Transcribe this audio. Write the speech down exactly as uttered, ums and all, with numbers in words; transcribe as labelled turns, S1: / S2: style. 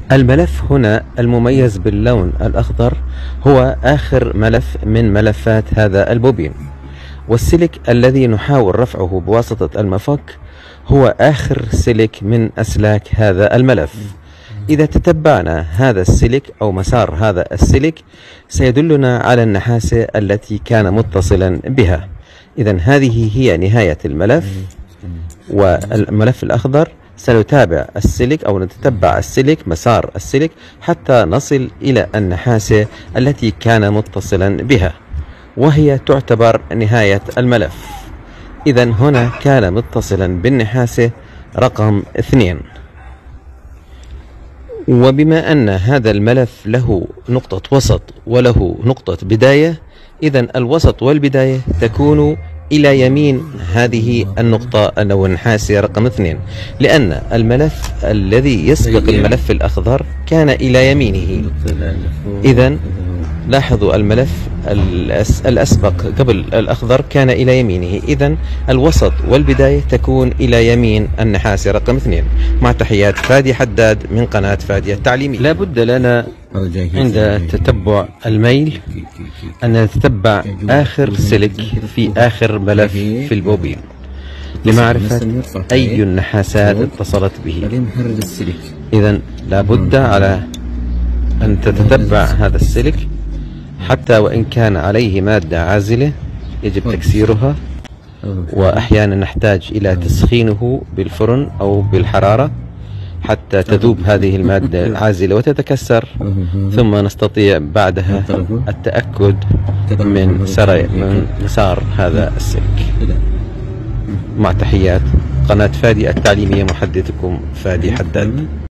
S1: الملف هنا المميز باللون الأخضر هو آخر ملف من ملفات هذا البوبين، والسلك الذي نحاول رفعه بواسطة المفك هو آخر سلك من أسلاك هذا الملف. إذا تتبعنا هذا السلك أو مسار هذا السلك سيدلنا على النحاسة التي كان متصلا بها. إذن هذه هي نهاية الملف، والملف الأخضر سنتابع السلك أو نتتبع السلك مسار السلك حتى نصل إلى النحاسة التي كان متصلا بها، وهي تعتبر نهاية الملف. إذن هنا كان متصلا بالنحاسة رقم اثنين. وبما أن هذا الملف له نقطة وسط وله نقطة بداية، إذن الوسط والبداية تكون إلى يمين هذه النقطة أو النحاسة رقم اثنين، لأن الملف الذي يسبق الملف الأخضر كان إلى يمينه. إذن لاحظوا الملف الأسبق قبل الأخضر كان إلى يمينه، إذن الوسط والبداية تكون إلى يمين النحاسة رقم اثنين. مع تحيات فادي حداد من قناة فادي التعليمية. لا بد لنا عند تتبع الميل أن نتتبع آخر سلك في آخر ملف في البوبين لمعرفة أي النحاسات اتصلت به. إذن لا بد على أن تتتبع هذا السلك حتى وإن كان عليه مادة عازلة يجب تكسيرها، وأحيانا نحتاج إلى تسخينه بالفرن أو بالحرارة حتى تذوب هذه المادة العازلة وتتكسر، ثم نستطيع بعدها التأكد من من مسار هذا السلك. مع تحيات قناة فادي التعليمية، محدثكم فادي حداد.